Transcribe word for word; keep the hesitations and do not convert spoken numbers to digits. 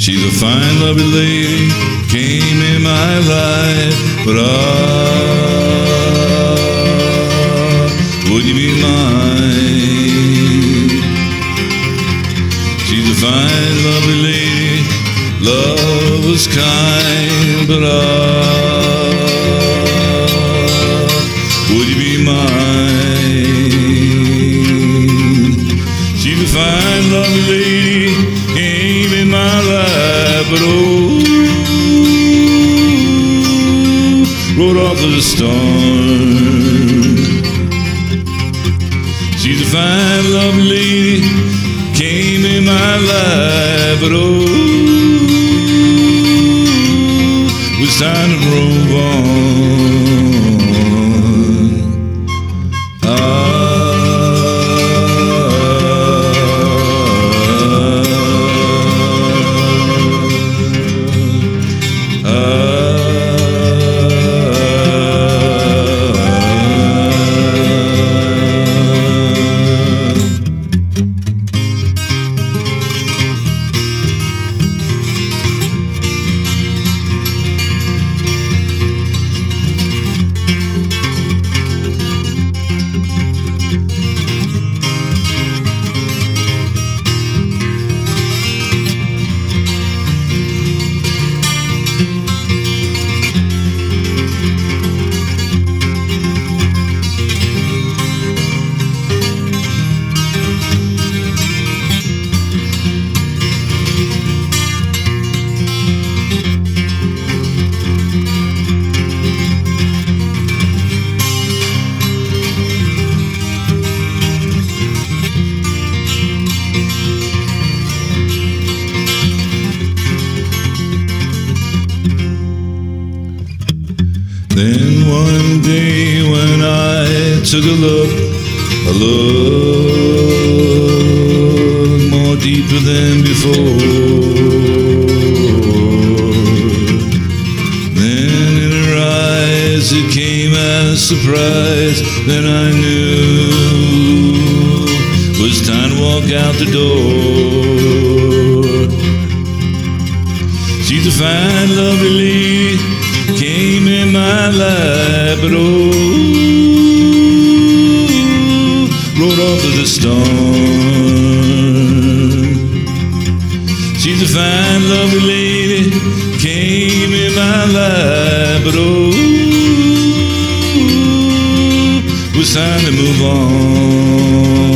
She's a fine, lovely lady, came in my life, but ah, would you be mine? She's a fine, lovely lady, love was kind, but ah, would you be mine? She's a fine, lovely lady, came in my life, but oh, rode off with a storm. She's a fine, lovely lady, came in my life, but oh, it was time to move on. Ah. Then one day when I took a look, a look more deeper than before, then in her eyes it came as a surprise. Then I knew it was time to walk out the door. She's a fine, lovely lady, came in my life, but oh, rode off with a storm. She's a fine, lovely lady, came in my life, but oh, it was time to move on.